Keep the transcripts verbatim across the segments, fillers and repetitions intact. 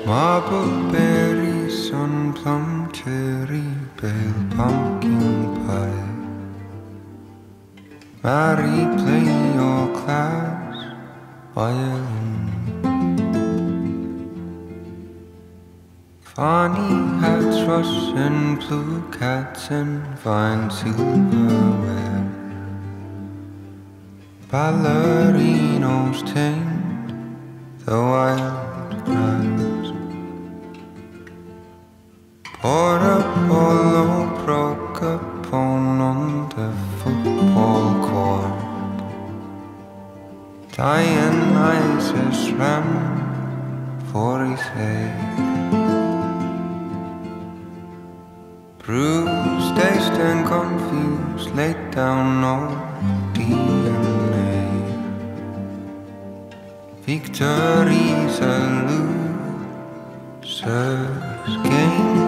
Marble berries on plum cherry, pale pumpkin pie. Mary, play your class violin. Funny hats, Russian blue cats, and fine silverware. Ballerinos tamed the wild grass. Portobello broke upon on the football court. Dionysus ran for his aid. Bruised, dazed and confused, laid down no D N A. Victory's a loser's game.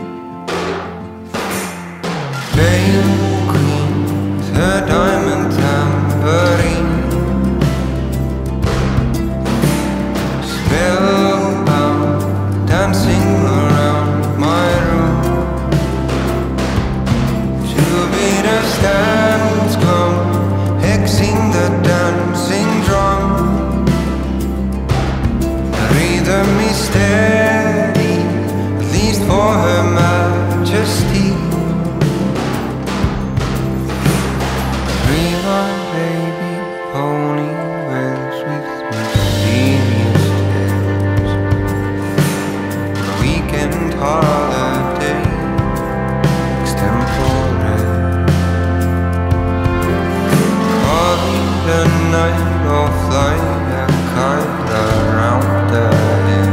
Pale queen, her diamond tambourine, spellbound, dancing around my room. To be the stands come, hexing the dancing drum. The rhythm is steady, at least for her majesty. My baby pony wails with mysterious tales. Weekend holiday extempore, calling the night of flying a kite around the hill.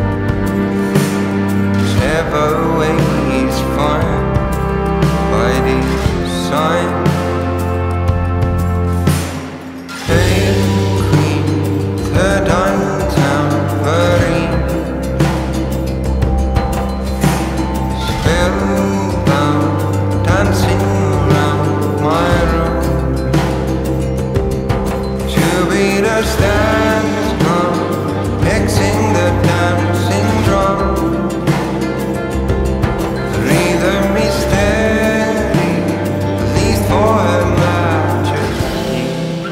Whichever way is fine by design. Pale queen, her diamond tambourine, spellbound, dancing around my room. To be the stands come, hexing the dancing drum. The rhythm is steady, at least for her majesty.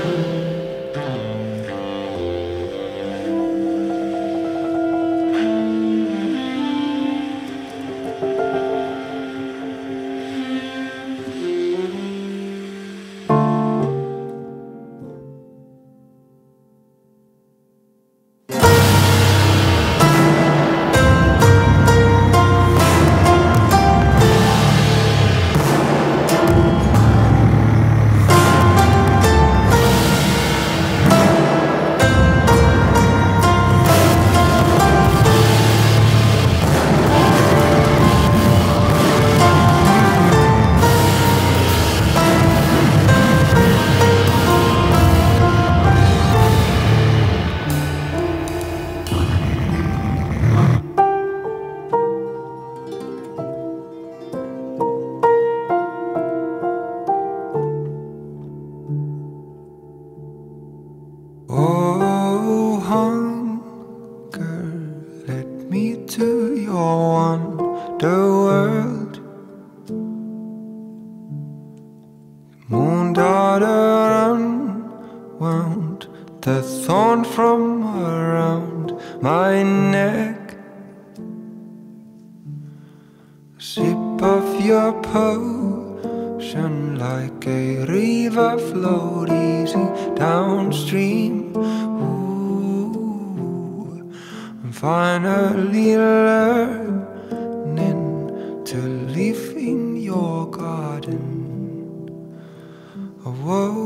Oh, hunger, let me to your wonder world. Moon daughter unwound the thorn from around my neck. A sip of your potion like a river flowed easy downstream. Ooh, I'm finally learning to live in your garden. Oh, whoa.